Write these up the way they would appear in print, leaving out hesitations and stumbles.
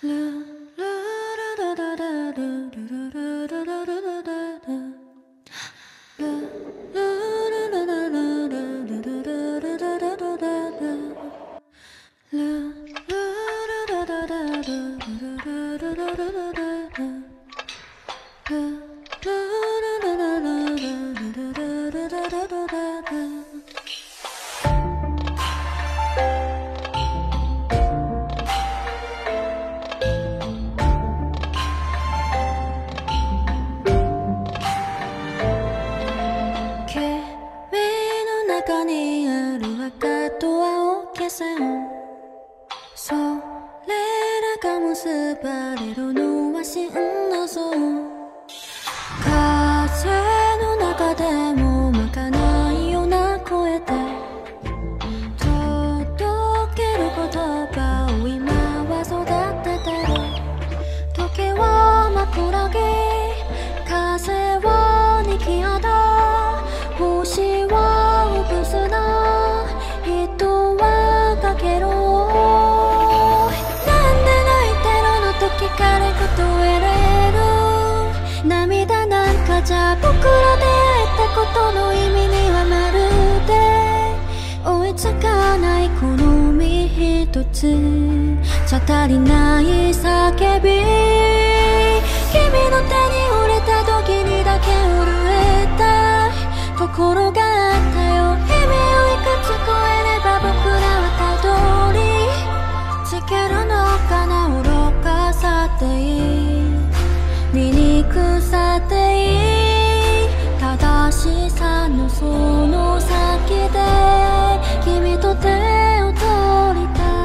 じゃ足りない叫び、君の手に触れた時にだけ震えた心があったよ。夢をいくつ超えれば僕らはたどり着けるのかな。愚かさっていい、醜さっていい、正しさのその先で君と手を取りたい。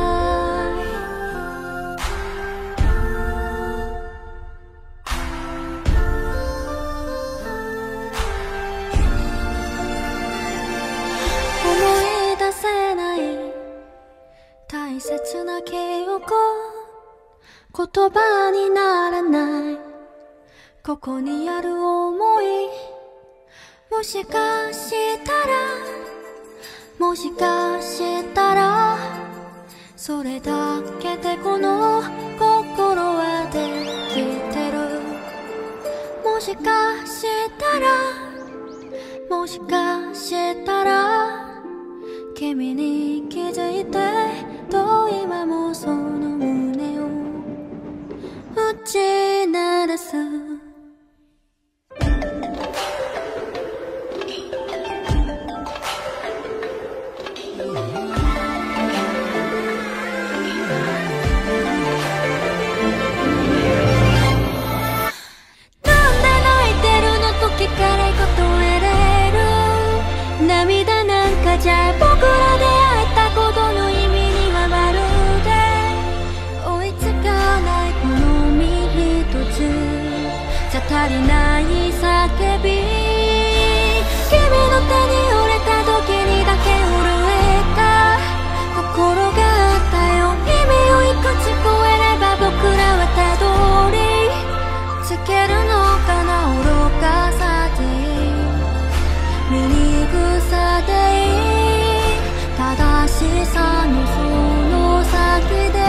大切な記憶、言葉にならないここにある想い、もしかしたらもしかしたらそれだけでこの心はできてる。もしかしたらもしかしたら君に気づいてと今もその胸を打ち鳴らす。聞かれ答えれる涙なんかじゃ僕ら出会えたことの意味にはまるで追いつかない。この身一つじゃ足りない叫び、君の手に触れた時にだけ震えた心があったよ。夢をいくつ超えれば僕らはたどり着けるのかな。愚かさでいい、醜さでいい、正しさのその先で